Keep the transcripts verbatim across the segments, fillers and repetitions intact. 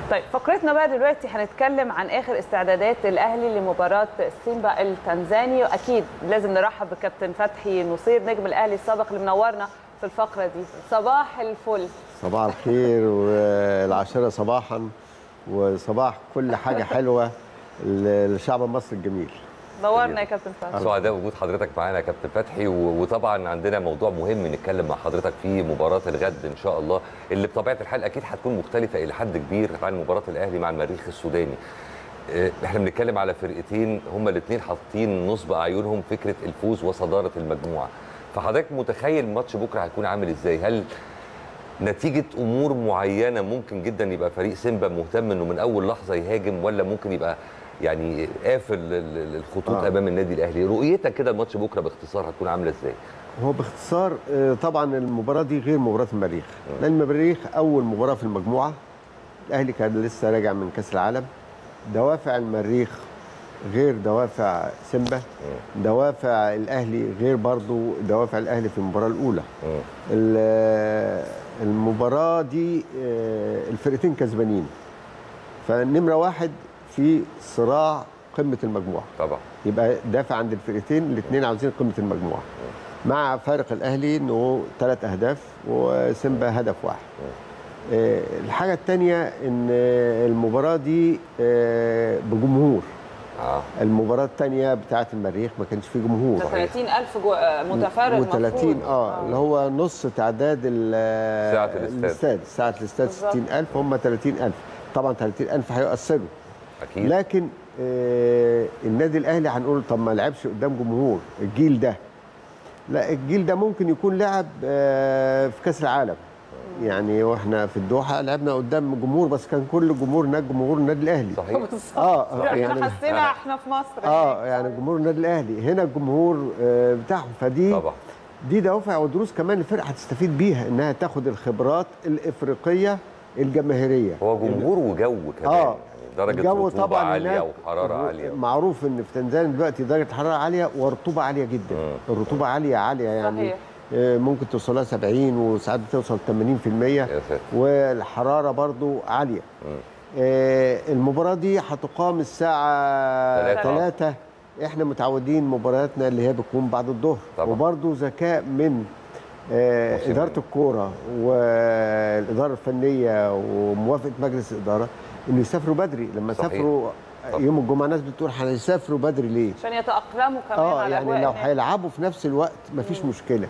طيب فقرتنا بقى دلوقتي هنتكلم عن اخر استعدادات الاهلي لمباراه سيمبا التنزاني، واكيد لازم نرحب بكابتن فتحي نصير نجم الاهلي السابق اللي منورنا في الفقره دي. صباح الفل. صباح الخير والعاشره صباحا، وصباح كل حاجه حلوه للشعب المصري الجميل. نورنا يا كابتن فتحي. سعداء وجود حضرتك معانا يا كابتن فتحي، وطبعا عندنا موضوع مهم نتكلم مع حضرتك فيه، مباراه الغد ان شاء الله اللي بطبيعه الحال اكيد هتكون مختلفه الى حد كبير عن مباراه الاهلي مع المريخ السوداني. احنا بنتكلم على فرقتين هما الاثنين حاطين نصب اعينهم فكره الفوز وصداره المجموعه، فحضرتك متخيل ماتش بكره هيكون عامل ازاي؟ هل نتيجه امور معينه ممكن جدا يبقى فريق سيمبا مهتم انه من اول لحظه يهاجم، ولا ممكن يبقى يعني قافل الخطوط آه. امام النادي الاهلي؟ رؤيتك كده الماتش بكره باختصار هتكون عامله ازاي؟ هو باختصار طبعا المباراه دي غير مباراه المريخ، لان المريخ اول مباراه في المجموعه، الاهلي كان لسه راجع من كاس العالم، دوافع المريخ غير دوافع سيمبا، دوافع الاهلي غير برضو دوافع الاهلي في المباراه الاولى. المباراه دي الفرقتين كسبانين، فنمره واحد في صراع قمه المجموعه طبعا، يبقى دافع عند الفرقتين الاثنين عاوزين قمه المجموعه، مع فارق الاهلي انه ثلاث اهداف وسيمبا هدف واحد. الحاجه الثانيه ان المباراه دي بجمهور. آه. المباراه الثانيه بتاعه المريخ ما كانش فيه جمهور، ثلاثين ألف متفرج و30 اه اللي هو نص تعداد ساعه الاستاد، ساعه الاستاد ستين ألف، هم ثلاثين ألف. طبعا ثلاثين ألف هيؤثروا اكيد، لكن آه النادي الاهلي هنقول طب ما لعبش قدام جمهور الجيل ده. لا، الجيل ده ممكن يكون لعب آه في كاس العالم، يعني واحنا في الدوحه لعبنا قدام جمهور، بس كان كل الجمهور هناك جمهور النادي الاهلي. صحيح. اه يعني احنا حسينا احنا في مصر اه يعني جمهور النادي الاهلي هنا الجمهور آه بتاعهم، فدي طبعا دي دوافع ودروس كمان الفرقه هتستفيد بيها، انها تاخد الخبرات الافريقيه الجماهيريه. هو جمهور وجو كمان. آه يعني درجه رطوبه عاليه وحراره عاليه. معروف ان في تنزانيا دلوقتي درجه الحراره عاليه ورطوبه عاليه جدا. مم. الرطوبه عاليه عاليه يعني صحيح. ممكن توصل لها سبعين وساعات بتوصل ثمانين في المية، والحراره برضو عاليه. آه المباراه دي هتقام الساعه ثلاثة. احنا متعودين مبارياتنا اللي هي بتكون بعد الظهر، وبرضو ذكاء من آه اداره الكوره والاداره الفنيه وموافقه مجلس الاداره انه يسافروا بدري. لما صحيح. سافروا طب. يوم الجمعه ناس بتقول هيسافروا بدري ليه؟ عشان يتاقلموا كمان اه على يعني لو هيلعبوا في نفس الوقت مفيش مم. مشكله.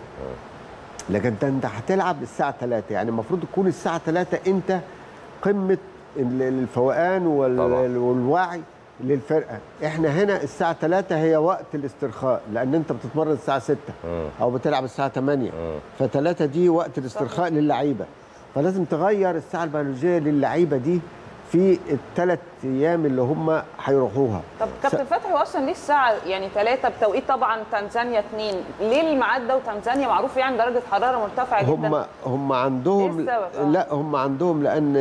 لكن انت هتلعب الساعه ثلاثة، يعني المفروض تكون الساعه ثلاثة انت قمه الفوقان والوعي للفرقه. احنا هنا الساعه ثلاثة هي وقت الاسترخاء، لان انت بتتمرن الساعه ستة مم. او بتلعب الساعه ثمانية، ف3 دي وقت الاسترخاء للعيبه، فلازم تغير الساعه البيولوجيه للعيبه دي في الثلاث ايام اللي هم هيروحوها. طب كابتن فتحي، هو اصلا ليه الساعه يعني ثلاثة بتوقيت طبعا تنزانيا اثنين؟ ليه الميعاد ده؟ وتنزانيا معروف يعني درجه حراره مرتفعه جدا. هم هم عندهم إيه السبب؟ لا هم عندهم لان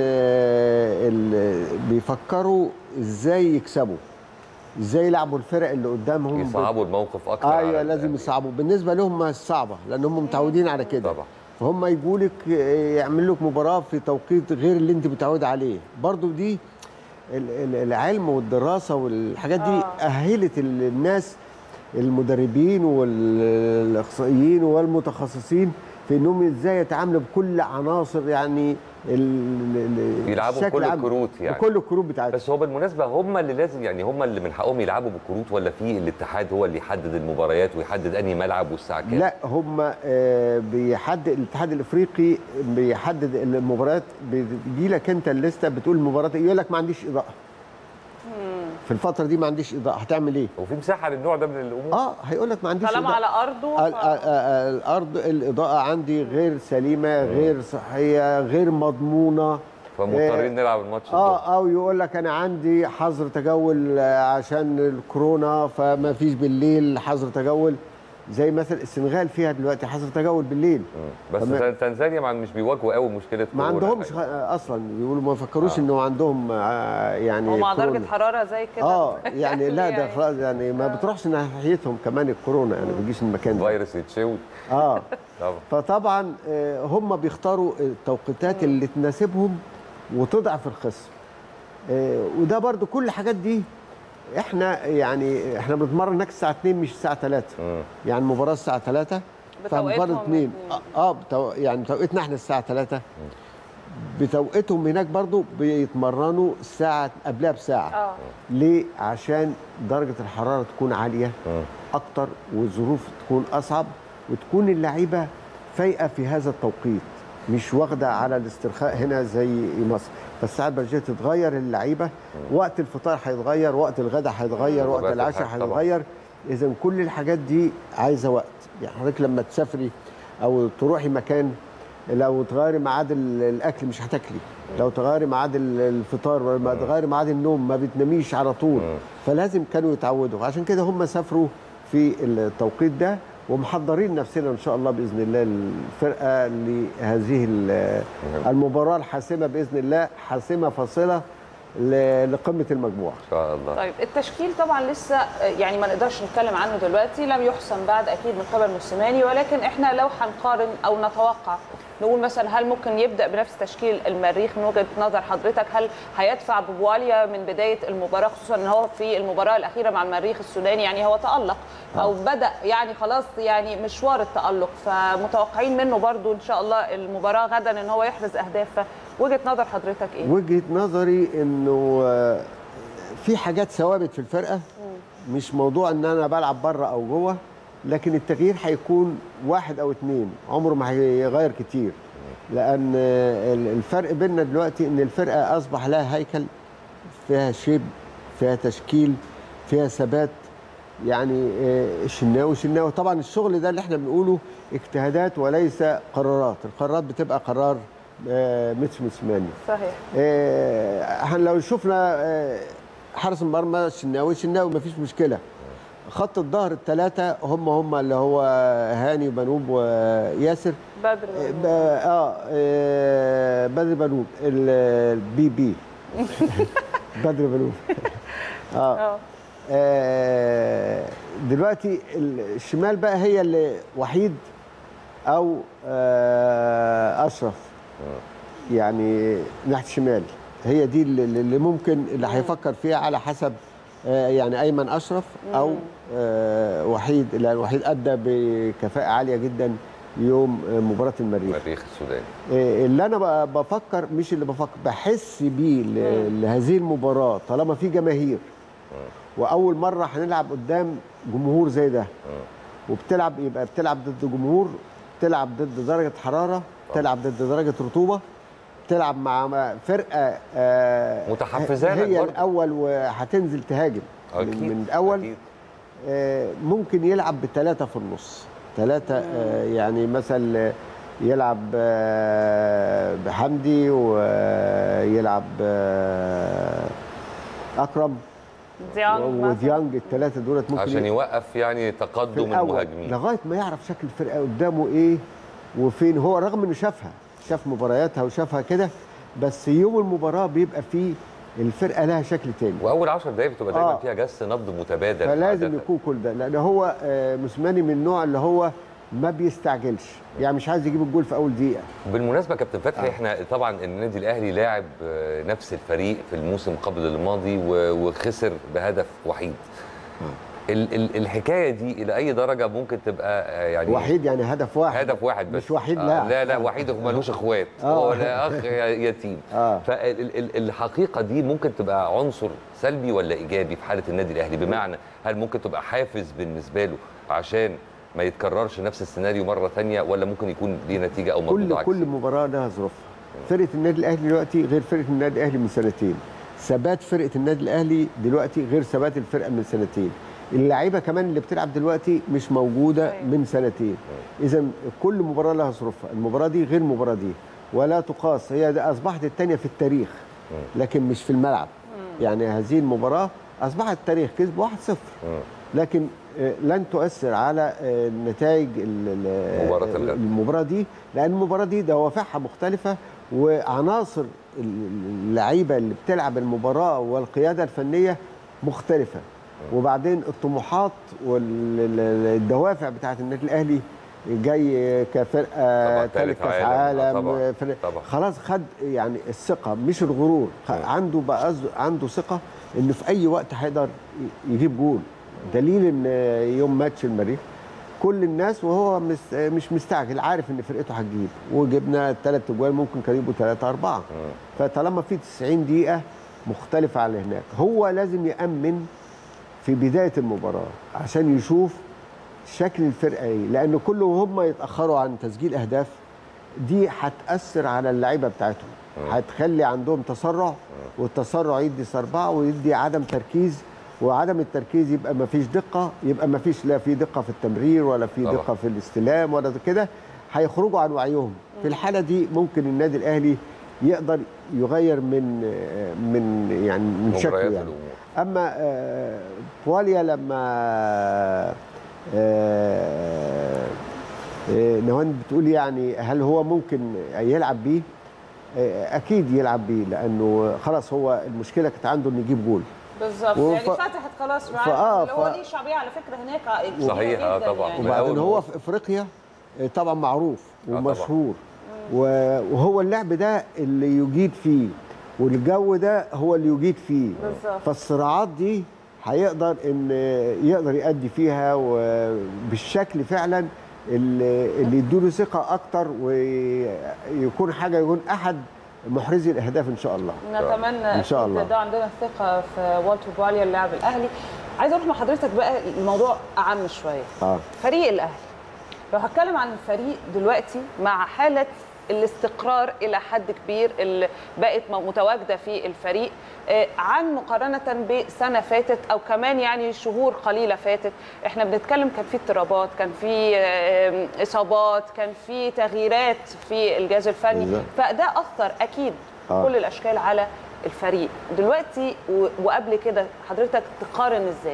بيفكروا ازاي يكسبوا، ازاي يلعبوا الفرق اللي قدامهم، يصعبوا الموقف اكتر. ايوه لازم يصعبوا، بالنسبه لهم صعبه لان هم متعودين على كده طبعا، فهم يجوا لك يعمل لك مباراه في توقيت غير اللي انت متعود عليه. برضو دي العلم والدراسه والحاجات دي اهلت الناس المدربين والاخصائيين والمتخصصين في انهم ازاي يتعاملوا بكل عناصر، يعني يلعبوا بكل الكروت، يعني بكل الكروت بتاعتهم. بس هو بالمناسبه هم اللي لازم، يعني هم اللي من حقهم يلعبوا بالكروت، ولا في الاتحاد هو اللي يحدد المباريات ويحدد انهي ملعب والساعه كام؟ لا، هم بيحدد الاتحاد الافريقي، بيحدد المباريات، بيجي لك انت الليسته بتقول المباراه، يقول لك ما عنديش اضاءه في الفتره دي، ما عنديش اضاءه، هتعمل ايه؟ وفي مساحه للنوع ده من الامور؟ اه هيقول لك ما عنديش طالما على ارضه. الارض الاضاءه عندي غير سليمه، غير صحيه، غير مضمونه، فمضطرين نلعب الماتش اه او يقول لك انا عندي حظر تجول عشان الكورونا فما فيش بالليل حظر تجول، زي مثلا السنغال فيها دلوقتي حظر تجول بالليل. بس فما... تنزانيا مش بيواجهوا قوي مشكله ما عندهمش اصلا، بيقولوا ما فكروش آه. انه عندهم آه يعني هم مع درجه حراره زي كده اه يعني لا ده خلاص يعني ما بتروحش ناحيتهم كمان الكورونا، يعني ما بيجيش المكان ده فيروس يتشوي اه فطبعا هم بيختاروا التوقيتات اللي تناسبهم وتضعف الخصم. آه وده برضو كل الحاجات دي احنا يعني احنا بنتمرن هناك الساعه اتنين مش الساعه تلاتة. يعني المباراه الساعه تلاتة فمباراه اتنين اه بتو... يعني بتوقيتنا احنا الساعه تلاتة، بتوقيتهم هناك برضو بيتمرنوا الساعه قبلها بساعه. اه ليه؟ عشان درجه الحراره تكون عاليه م. اكتر والظروف تكون اصعب وتكون اللعيبه فايقه في هذا التوقيت، مش واخده على الاسترخاء هنا زي مصر. فالساعه البرجيه تتغير اللعيبه، وقت الفطار هيتغير، وقت الغداء هيتغير، وقت العشاء هيتغير. اذا كل الحاجات دي عايزه وقت. يعني حضرتك لما تسافري او تروحي مكان، لو تغيري ميعاد الاكل مش هتاكلي، لو تغيري ميعاد الفطار ولا تغيري ميعاد النوم ما بتناميش على طول. فلازم كانوا يتعودوا، عشان كده هم سافروا في التوقيت ده ومحضرين نفسنا ان شاء الله باذن الله الفرقه لهذه المباراه الحاسمه باذن الله، حاسمه فاصله لقمه المجموعه ان شاء الله. طيب التشكيل طبعا لسه يعني ما نقدرش نتكلم عنه دلوقتي، لم يحسم بعد اكيد من قبل موسيماني، ولكن احنا لو هنقارن او نتوقع نقول مثلا هل ممكن يبدا بنفس تشكيل المريخ من وجهه نظر حضرتك؟ هل هيدفع ببواليا من بدايه المباراه، خصوصا ان هو في المباراه الاخيره مع المريخ السوداني يعني هو تالق او بدا يعني خلاص يعني مشوار التالق، فمتوقعين منه برضو ان شاء الله المباراه غدا ان هو يحرز اهداف. وجهه نظر حضرتك ايه؟ وجهه نظري انه في حاجات ثوابت في الفرقه، مش موضوع ان انا بلعب بره او جوه، لكن التغيير هيكون واحد او اثنين، عمره ما هيغير كتير. لان الفرق بيننا دلوقتي ان الفرقه اصبح لها هيكل، فيها شيب، فيها تشكيل، فيها ثبات. يعني الشناوي شناوي طبعا الشغل ده اللي احنا بنقوله اجتهادات وليس قرارات، القرارات بتبقى قرار ميتسو موسيماني. صحيح. اه لو شفنا اه حارس المرمى الشناوي شناوي مفيش مشكله. خط الظهر الثلاثه هم هم اللي هو هاني وبنوب وياسر. بدر بنوب. اه, آه بدر بنوب البي بي بدر بنوب. اه, آه دلوقتي الشمال بقى هي اللي وحيد او آه اشرف، يعني ناحيه الشمال هي دي اللي ممكن اللي هيفكر فيها على حسب آه يعني ايمن اشرف او آه وحيد، لان وحيد ادى بكفاءه عاليه جدا يوم مباراه المريخ المريخ السوداني. آه اللي انا بفكر مش اللي بفكر بحس بيه لهذه المباراه، طالما في جماهير واول مره هنلعب قدام جمهور زي ده وبتلعب، يبقى بتلعب ضد جمهور، تلعب ضد درجه حراره، تلعب ضد درجه رطوبه، تلعب مع فرقه آه متحفزه هي برضه الاول وهتنزل تهاجم أكيد. من الاول أكيد. آه ممكن يلعب بثلاثه في النص، ثلاثه آه يعني مثلا يلعب آه بحمدي ويلعب آه اكرم ديانج وديانج، الثلاثه دولت ممكن عشان يوقف يعني تقدم المهاجمين لغايه ما يعرف شكل الفرقه قدامه ايه وفين. هو رغم انه شافها شاف مبارياتها وشافها كده، بس يوم المباراه بيبقى فيه الفرقه لها شكل تاني، واول عشر دقايق بتبقى دايما آه. فيها جس نبض متبادل، فلازم عادة. يكون كل ده، لان هو موسيماني من النوع اللي هو ما بيستعجلش، يعني مش عايز يجيب الجول في اول دقيقه. بالمناسبه كابتن فتحي آه. احنا طبعا النادي الاهلي لاعب نفس الفريق في الموسم قبل الماضي وخسر بهدف وحيد. آه. الحكايه دي الى اي درجه ممكن تبقى يعني وحيد يعني هدف واحد هدف واحد بس، مش وحيد لا آه لا لا وحيد ملوش اخوات، هو لا اخ يتيم. آه. فالحقيقه دي ممكن تبقى عنصر سلبي ولا ايجابي في حاله النادي الاهلي؟ بمعنى هل ممكن تبقى حافز بالنسبه له عشان ما يتكررش نفس السيناريو مره ثانيه، ولا ممكن يكون ليه نتيجه او مردود عكسي؟ كل مباراه لها ظروفها. فرقه النادي الاهلي دلوقتي غير فرقه النادي الاهلي من سنتين، ثبات فرقه النادي الاهلي دلوقتي غير ثبات الفرقه من سنتين، اللعيبه كمان اللي بتلعب دلوقتي مش موجوده من سنتين. اذا كل مباراه لها ظروفها، المباراه دي غير المباراه دي ولا تقاس، هي اصبحت الثانيه في التاريخ لكن مش في الملعب. يعني هذه المباراه اصبحت التاريخ كسب واحد صفر، لكن لن تؤثر على نتائج المباراه دي، لان المباراه دي دوافعها مختلفه وعناصر اللعيبه اللي بتلعب المباراه والقياده الفنيه مختلفه، وبعدين الطموحات والدوافع بتاعه النادي الاهلي جاي كفرقه ثالث كاس عالم، طبعًا. طبعًا. خلاص خد يعني الثقه مش الغرور، عنده بقى عنده ثقه انه في اي وقت هيقدر يجيب جول. دليل ان يوم ماتش المريخ كل الناس وهو مس مش مستعجل، عارف ان فرقته هتجيب، وجبنا ثلاث اجوال ممكن كانوا يبقوا ثلاثه اربعه. فطالما في تسعين دقيقه مختلفه عن هناك، هو لازم يامن في بدايه المباراه عشان يشوف شكل الفرقه ايه، لان كل وهم يتاخروا عن تسجيل اهداف دي هتاثر على اللعيبه بتاعتهم، هتخلي عندهم تسرع، والتسرع يدي سربعه ويدي عدم تركيز، وعدم التركيز يبقى ما فيش دقه، يبقى ما فيش لا في دقه في التمرير ولا في دقه في الاستلام ولا كده، هيخرجوا عن وعيهم. في الحاله دي ممكن النادي الاهلي يقدر يغير من من يعني من شكله يعني. اما بواليا لما نهاوند بتقول يعني هل هو ممكن يلعب بيه؟ اكيد يلعب بيه، لانه خلاص هو المشكله كانت عنده انه يجيب جول بالظبط. يعني فتحت خلاص معاه، اللي هو ليه شعبيه على فكره هناك صحيح. اه طبعا يعني. وبعدين هو في افريقيا طبعا معروف ومشهور، وهو اللعب ده اللي يجيد فيه، والجو ده هو اللي يجيد فيه بالظبط. فالصراعات دي هيقدر ان يقدر يأدي فيها وبالشكل فعلا اللي يديله ثقه اكتر، ويكون حاجه يكون احد محرزي الاهداف ان شاء الله. نتمنى ان شاء الله ده عندنا الثقه في والتر بواليا اللاعب الاهلي. عايز اروح مع حضرتك بقى الموضوع اعم شويه. اه فريق الاهلي، لو هتكلم عن الفريق دلوقتي مع حاله الاستقرار الى حد كبير اللي بقت متواجده في الفريق عن مقارنه بسنه فاتت او كمان يعني شهور قليله فاتت، احنا بنتكلم كان في اضطرابات، كان في اصابات، كان في تغييرات في الجهاز الفني، فده اثر اكيد آه. كل الاشكال على الفريق دلوقتي. وقبل كده حضرتك تقارن ازاي؟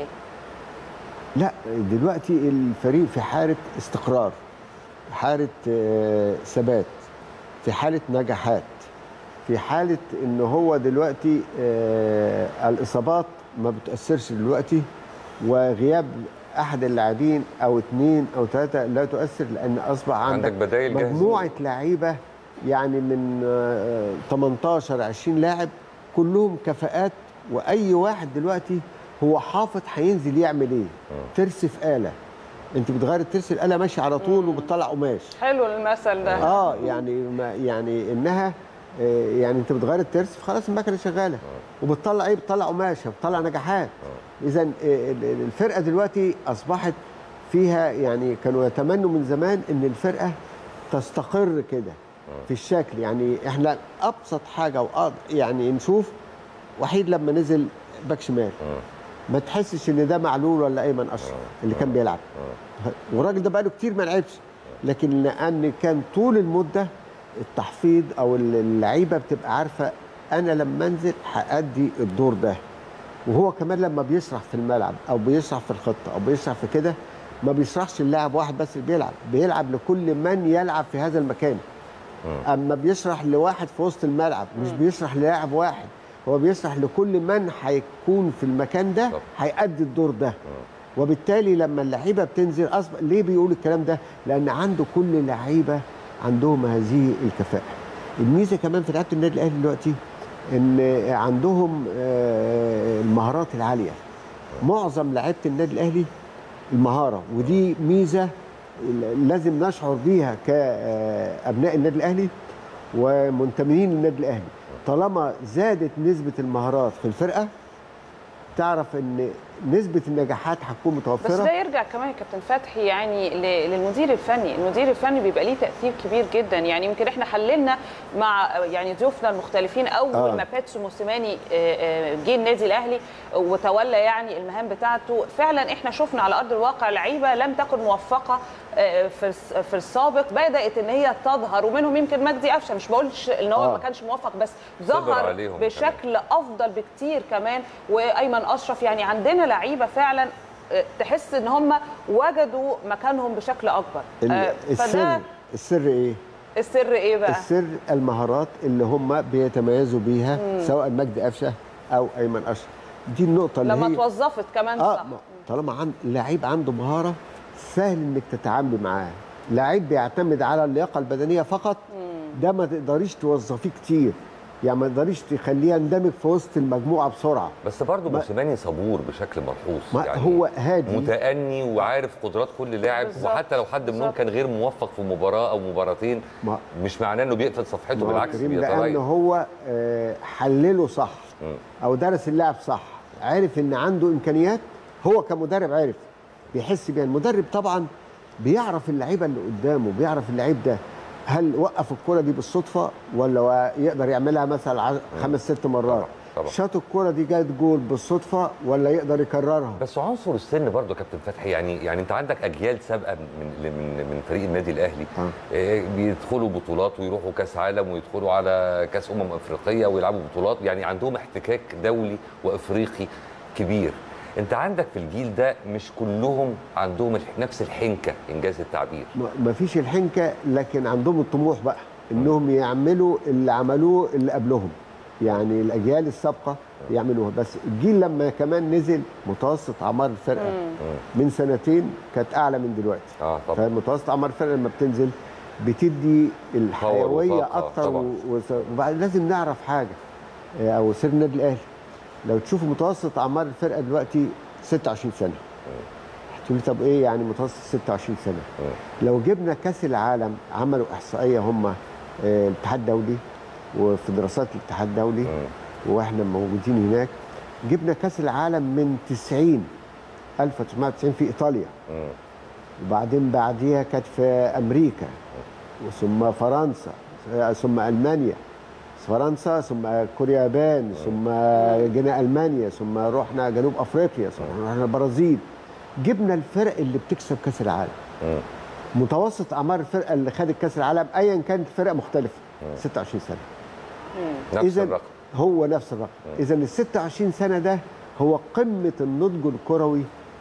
لا دلوقتي الفريق في حاله استقرار، حاله ثبات، في حاله نجاحات، في حاله ان هو دلوقتي آه الاصابات ما بتاثرش دلوقتي، وغياب احد اللاعبين او اثنين او ثلاثه لا تؤثر، لان اصبح عندك, عندك بدايل مجموعه لعيبه يعني من آه ثمانية عشر عشرين لاعب كلهم كفاءات، واي واحد دلوقتي هو حافظ هينزل يعمل ايه. ترس في آلة، انت بتغير الترس الآلة ماشي على طول وبتطلع قماش. حلو المثل ده. اه يعني ما يعني انها آه يعني انت بتغير الترس خلاص المكنه شغاله، وبتطلع ايه؟ بتطلع قماشه، بتطلع نجاحات. اذا آه الفرقه دلوقتي اصبحت فيها يعني كانوا يتمنوا من زمان ان الفرقه تستقر كده في الشكل. يعني احنا ابسط حاجه يعني نشوف وحيد لما نزل باك شمال ما تحسش ان ده معلول ولا ايمن اشرف اللي كان بيلعب، والراجل ده بقاله كتير ما لعبش، لكن لان كان طول المده التحفيظ او اللعيبه بتبقى عارفه انا لما انزل هادي الدور ده. وهو كمان لما بيشرح في الملعب او بيشرح في الخطه او بيشرح في كده ما بيشرحش اللاعب واحد بس اللي بيلعب، بيلعب لكل من يلعب في هذا المكان. اما بيشرح لواحد في وسط الملعب مش بيشرح للاعب واحد، هو بيشرح لكل من هيكون في المكان ده هيأدي الدور ده. وبالتالي لما اللعيبه بتنزل اصبح ليه بيقول الكلام ده؟ لان عنده كل لعيبه عندهم هذه الكفاءه. الميزه كمان في لعيبه النادي الاهلي دلوقتي ان عندهم المهارات العاليه. معظم لعيبه النادي الاهلي المهاره، ودي ميزه لازم نشعر بيها كابناء النادي الاهلي ومنتمين للنادي الاهلي. طالما زادت نسبه المهارات في الفرقه تعرف ان نسبه النجاحات هتكون متوفره. بس ده يرجع كمان يا كابتن فتحي يعني للمدير الفني، المدير الفني بيبقى ليه تاثير كبير جدا. يعني يمكن احنا حللنا مع يعني ضيوفنا المختلفين اول آه. ما باتسو موسيماني جه النادي الاهلي وتولى يعني المهام بتاعته، فعلا احنا شفنا على ارض الواقع لعيبه لم تكن موفقه في في السابق بدات ان هي تظهر، ومنهم يمكن مجدي قفشه، مش بقولش ان هو آه. ما كانش موفق بس ظهر بشكل كمان. افضل بكتير كمان، وايمن اشرف. يعني عندنا لعيبه فعلا تحس ان هم وجدوا مكانهم بشكل اكبر. السر السر ايه؟ السر ايه بقى؟ السر المهارات اللي هم بيتميزوا بيها مم. سواء مجدي قفشه او ايمن اشرف. دي النقطه اللي لما هي لما اتوظفت كمان آه صح. طالما عند اللعيب عنده مهاره سهل انك تتعاملي معاه، لعيب بيعتمد على اللياقه البدنيه فقط، ده ما تقدريش توظفيه كتير، يعني ما تقدريش تخليه يندمج في وسط المجموعه بسرعه. بس برضه موسيماني صبور بشكل ملحوظ، يعني هو هادي متأني وعارف قدرات كل لاعب، وحتى لو حد منهم كان غير موفق في مباراه او مباراتين مش معناه انه بيقفل صفحته، بالعكس بيتغير، لان هو حلله صح او درس اللاعب صح، عارف ان عنده امكانيات، هو كمدرب عارف بيحس بيها. المدرب طبعا بيعرف اللعيبه اللي قدامه، بيعرف اللعيب ده هل وقف الكرة دي بالصدفة ولا يقدر يعملها مثلا خمس ست مرات، شاط الكرة دي جت جول بالصدفة ولا يقدر يكررها. بس عنصر السن برضه يا كابتن فتحي، يعني يعني انت عندك اجيال سابقه من من من فريق النادي الاهلي آه. بيدخلوا بطولات ويروحوا كاس عالم ويدخلوا على كاس امم افريقيه ويلعبوا بطولات، يعني عندهم احتكاك دولي وافريقي كبير. انت عندك في الجيل ده مش كلهم عندهم نفس الحنكه، انجاز التعبير. ما فيش الحنكه، لكن عندهم الطموح بقى انهم يعملوا اللي عملوه اللي قبلهم، يعني الاجيال السابقه يعملوها. بس الجيل لما كمان نزل متوسط اعمار الفرقه مم. من سنتين كانت اعلى من دلوقتي. اه طبعا. فمتوسط اعمار الفرقه لما بتنزل بتدي الحيويه اكتر. وبعد لازم نعرف حاجه، او سر النادي الاهلي، لو تشوفوا متوسط اعمار الفرقه دلوقتي ستة وعشرين سنه. هتقولي طب ايه يعني متوسط ستة وعشرين سنه؟ لو جبنا كاس العالم، عملوا احصائيه هم الاتحاد الدولي وفي دراسات الاتحاد الدولي واحنا موجودين هناك، جبنا كاس العالم من تسعين ألف وتسعمائة وتسعين في ايطاليا، وبعدين بعديها كانت في امريكا، وثم فرنسا، ثم المانيا، فرنسا، ثم كوريا يابان، ثم جينا المانيا، ثم رحنا جنوب افريقيا، ثم رحنا البرازيل. جبنا الفرق اللي بتكسب كاس العالم. متوسط اعمار الفرقه اللي خدت كاس العالم ايا كانت الفرقه مختلفه ستة وعشرين سنه. نفس الرقم، هو نفس الرقم. اذا ال ستة وعشرين سنه ده هو قمه النضج الكروي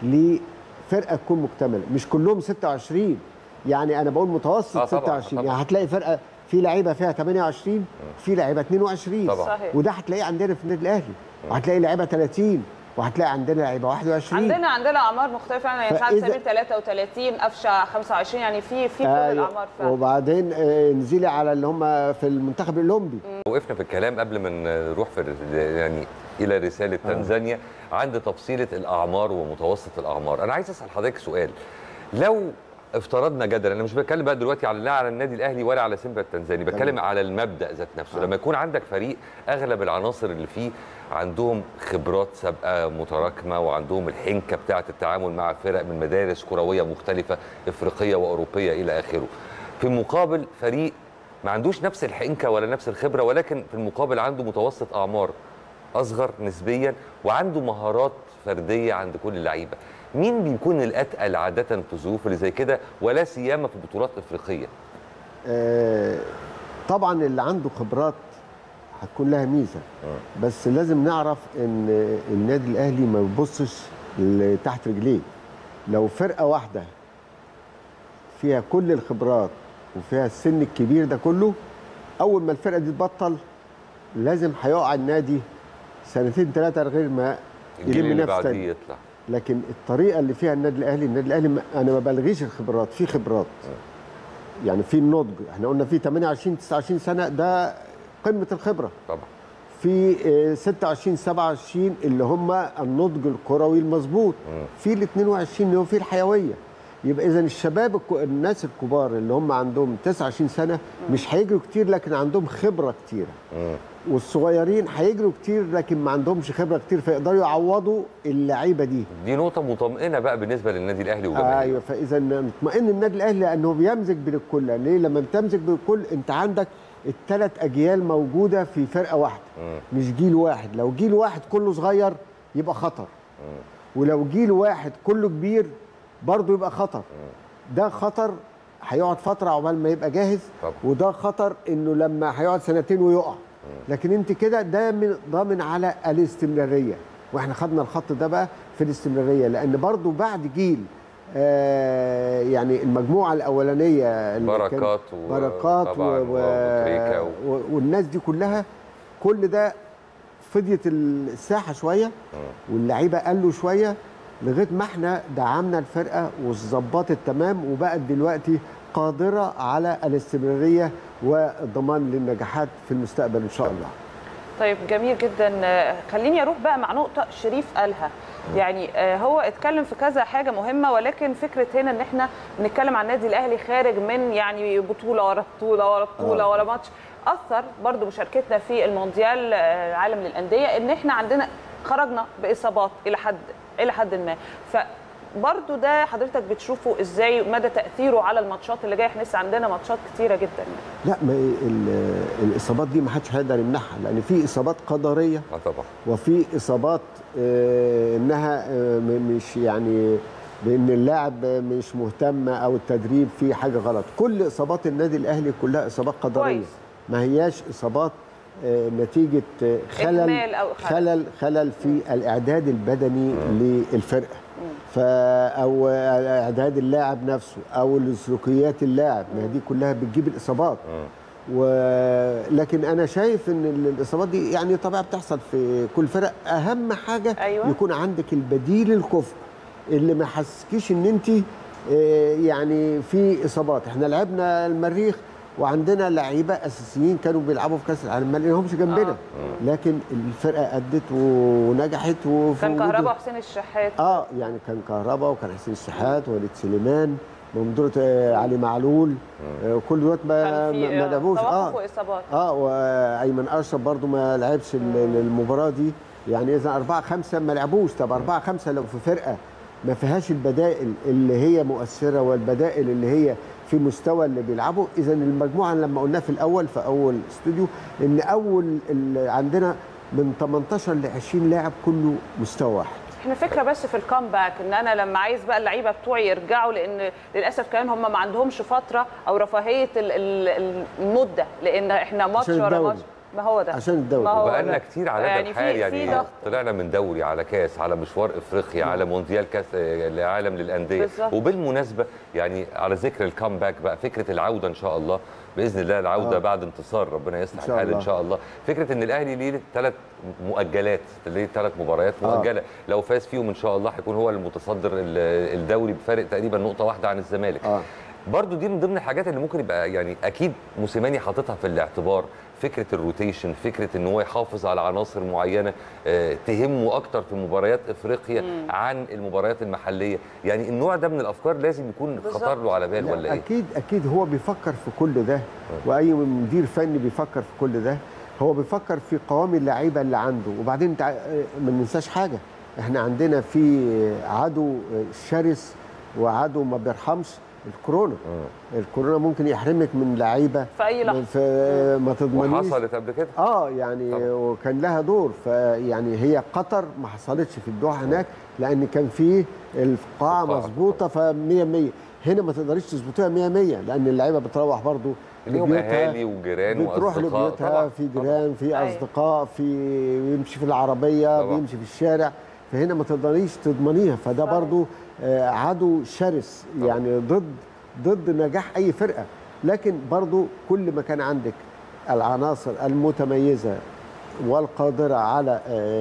لفرقه تكون مكتمله، مش كلهم ستة وعشرين، يعني انا بقول متوسط آه ستة وعشرين، طبعًا. يعني هتلاقي فرقه في لعيبه فيها ثمانية وعشرين وفي لعيبه اثنين وعشرين طبعا. وده هتلاقيه عندنا في النادي الاهلي، وهتلاقي لعيبه ثلاثين، وهتلاقي عندنا لعيبه واحد وعشرين. عندنا عندنا اعمار مختلفه، يعني سعد سمير ثلاثة وثلاثين، قفشه خمسة وعشرين، يعني في في كل آه الاعمار فعلا. وبعدين آه نزيلي على اللي هم في المنتخب الاولمبي. وقفنا في الكلام قبل ما نروح في يعني الى رساله آه. تنزانيا عند تفصيله الاعمار ومتوسط الاعمار. انا عايز اسال حضرتك سؤال، لو افترضنا جدلا، انا مش بتكلم بقى دلوقتي على لا على النادي الاهلي ولا على سيمبا التنزاني، بتكلم على المبدا ذات نفسه. آه. لما يكون عندك فريق اغلب العناصر اللي فيه عندهم خبرات سابقه متراكمه وعندهم الحنكه بتاعه التعامل مع فرق من مدارس كرويه مختلفه افريقيه واوروبيه الى اخره، في مقابل فريق ما عندوش نفس الحنكه ولا نفس الخبره، ولكن في المقابل عنده متوسط اعمار اصغر نسبيا وعنده مهارات فرديه عند كل اللعيبه، مين بيكون الاتقل عاده في الظروف اللي زي كده ولا سيما في بطولات افريقيه؟ آه طبعا اللي عنده خبرات هتكون لها ميزه، آه. بس لازم نعرف ان النادي الاهلي ما يبصش تحت رجليه. لو فرقه واحده فيها كل الخبرات وفيها السن الكبير ده كله، اول ما الفرقه دي تبطل لازم هيقع النادي سنتين ثلاثه غير ما يلم نفسه تاني يطلع. لكن الطريقه اللي فيها النادي الاهلي، النادي الاهلي انا ما بلغيش الخبرات، في خبرات يعني في النضج، احنا قلنا في ثمانية وعشرين تسعة وعشرين سنه ده قمه الخبره طبعا، في ستة وعشرين سبعة وعشرين اللي هم النضج الكروي المظبوط، في ال اثنين وعشرين اللي هو في الحيويه. يبقى اذا الشباب الناس الكبار اللي هم عندهم تسعة وعشرين سنه مش هيجروا كتير لكن عندهم خبره كتيره، والصغيرين هيجروا كتير لكن ما عندهمش خبره كتير فيقدروا يعوضوا اللعيبه دي. دي نقطه مطمئنه بقى بالنسبه للنادي الاهلي وجماهيره. ايوه، فاذا نطمئن النادي الاهلي لانه بيمزج بين الكل. ليه؟ لما بتمزج بين الكل انت عندك الثلاث اجيال موجوده في فرقه واحده، مم. مش جيل واحد. لو جيل واحد كله صغير يبقى خطر، مم. ولو جيل واحد كله كبير برضه يبقى خطر. مم. ده خطر هيقعد فتره عقبال ما يبقى جاهز، طب. وده خطر انه لما هيقعد سنتين ويقع. لكن انت كده ده من ضامن على الاستمراريه، واحنا خدنا الخط ده بقى في الاستمراريه، لان برضو بعد جيل آه يعني المجموعه الاولانيه بركات و... بركات و... و... و... والناس دي كلها، كل ده فضيت الساحه شويه واللعيبه قالوا شويه لغايه ما احنا دعمنا الفرقه وظبطت تمام وبقت دلوقتي قادره على الاستمراريه والضمان للنجاحات في المستقبل ان شاء الله. طيب جميل جدا. خليني اروح بقى مع نقطه شريف قالها، يعني هو اتكلم في كذا حاجه مهمه، ولكن فكره هنا ان احنا بنتكلم عن النادي الاهلي خارج من يعني بطوله ورا بطوله ورا بطوله آه. ورا ماتش. اثر برضو مشاركتنا في المونديال العالم للانديه ان احنا عندنا خرجنا باصابات الى حد الى حد ما، فبرضو ده حضرتك بتشوفه ازاي مدى تاثيره على الماتشات اللي جايه؟ احنا لسه عندنا ماتشات كتيره جدا. لا، ما الاصابات دي ما حدش هيقدر يمنعها، لان في اصابات قدريه اه طبعا، وفي اصابات آه انها آه مش يعني بان اللاعب مش مهتم او التدريب فيه حاجه غلط. كل اصابات النادي الاهلي كلها اصابات قدريه كويس. ما هياش اصابات آه نتيجه خلل أو خلل. خلل خلل في الاعداد البدني للفرقه، ف او اعداد اللاعب نفسه او سلوكيات اللاعب، ما دي كلها بتجيب الاصابات. ولكن انا شايف ان الاصابات دي يعني طبيعه بتحصل في كل فرق. اهم حاجه أيوة. يكون عندك البديل الكفء اللي ما يحسسكيش ان انت يعني في اصابات. احنا لعبنا المريخ وعندنا لعيبه اساسيين كانوا بيلعبوا في كاس العالم، ما لقيناهمش جنبنا آه. لكن الفرقه ادت ونجحت. كان كهربا وحسين الشحات اه يعني كان كهربا وكان حسين الشحات ووليد سليمان ممدوح آه علي معلول آه كل دوت ما ما لعبوش اه واصابات اه وايمن اشرف برضو ما لعبش المباراه دي. يعني اذا أربعة خمسة ما لعبوش. طب أربعة خمسة لو في فرقه ما فيهاش البدائل اللي هي مؤثره والبدائل اللي هي في مستوى اللي بيلعبوا، اذا المجموعه لما قلناه في الاول في اول استوديو ان اول عندنا من تمنتاشر ل عشرين لاعب كله مستوى واحد. احنا فكره بس في الكامباك ان انا لما عايز بقى اللعيبه بتوعي يرجعوا، لان للاسف كمان هم ما عندهمش فتره او رفاهيه المده، لان احنا ماتش ورا ماتش. ما هو ده عشان الدوري بقالنا كتير على يعني الحال يعني, يعني طلعنا من دوري على كاس على مشوار افريقيا على مونديال كاس العالم للانديه بالزبط. وبالمناسبه يعني على ذكر الكامباك بقى، فكره العوده ان شاء الله باذن الله، العوده آه. بعد انتصار ربنا يصلح الحال ان شاء الله. فكره ان الاهلي ليه ثلاث مؤجلات، ليه ثلاث مباريات مؤجله آه. لو فاز فيهم ان شاء الله هيكون هو المتصدر الدوري بفارق تقريبا نقطه واحده عن الزمالك آه. برضو دي من ضمن الحاجات اللي ممكن يبقى يعني اكيد موسيماني حاططها في الاعتبار، فكره الروتيشن، فكره ان هو يحافظ على عناصر معينه تهمه اكتر في مباريات افريقيا مم. عن المباريات المحليه. يعني النوع ده من الافكار لازم يكون خطر له على بال ولا ايه؟ اكيد اكيد هو بيفكر في كل ده، واي مدير فني بيفكر في كل ده. هو بيفكر في قوام اللعيبه اللي عنده. وبعدين ما ننساش حاجه، احنا عندنا في عدو شرس وعدو ما بيرحمش، الكورونا. آه. الكورونا ممكن يحرمك من لعيبه في اي لحظه ما تضمنيش. وحصلت قبل كده اه يعني طبعا. وكان لها دور. فيعني هي قطر ما حصلتش في الدوحه هناك لان كان في القاعه مظبوطه ف مية مية. هنا ما تقدريش تظبطيها مية مية لان اللعيبه بتروح برضو ليهم اهالي وجيران بتروح لبيوتها، في جيران في اصدقاء، في يمشي في العربيه طبعا. بيمشي في الشارع، فهنا ما تقدريش تضمنيها. فده برضو عدو شرس يعني ضد ضد نجاح اي فرقه. لكن برضو كل ما كان عندك العناصر المتميزه والقادره على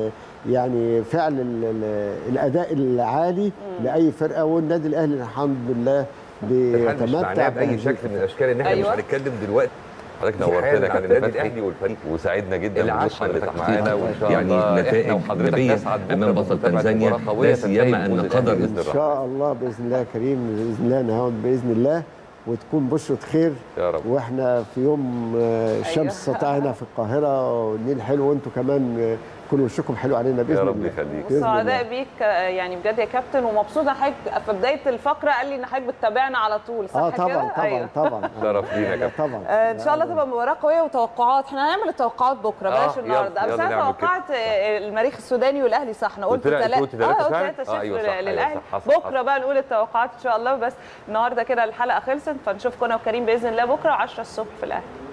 يعني فعل الاداء العالي م. لاي فرقه، والنادي الاهلي الحمد لله بيتمتع باي شكل من الاشكال ان احنا أيوة. مش هنتكلم دلوقتي. حضرتك نورتنا كابتن النادي الاهلي والفريق وساعدنا جدا بوجود حضرتك معانا، وان شاء يعني الله نتائج نبيه امام بطل تنزانيا، لا سيما ان قدر ان شاء الله باذن الله يا كريم، باذن الله نهاود باذن الله وتكون بشرة خير يا رب. واحنا في يوم الشمس سطع هنا في القاهره والنيل حلو، وانتم كمان كل وشكم حلو علينا باذن الله. يا رب يخليك. وسعداء بيك يعني بجد يا كابتن، ومبسوطه حضرتك في بدايه الفقره قال لي ان حضرتك بتتابعنا على طول، صح اه طبعا كده؟ طبعا أيوة. طبعا شرف لينا يا كابتن. طبعا آه ان شاء الله تبقى مباراه قويه وتوقعات. احنا هنعمل التوقعات بكره بلاش آه النهارده. بس انا توقعت المريخ السوداني والاهلي صح، انا قلت ثلاثة اه ثلاثة صفر للاهلي. بكره بقى نقول التوقعات ان شاء الله. بس النهارده كده الحلقه خلصت، فنشوفكم انا وكريم باذن الله بكره عشرة الصبح في الاهلي.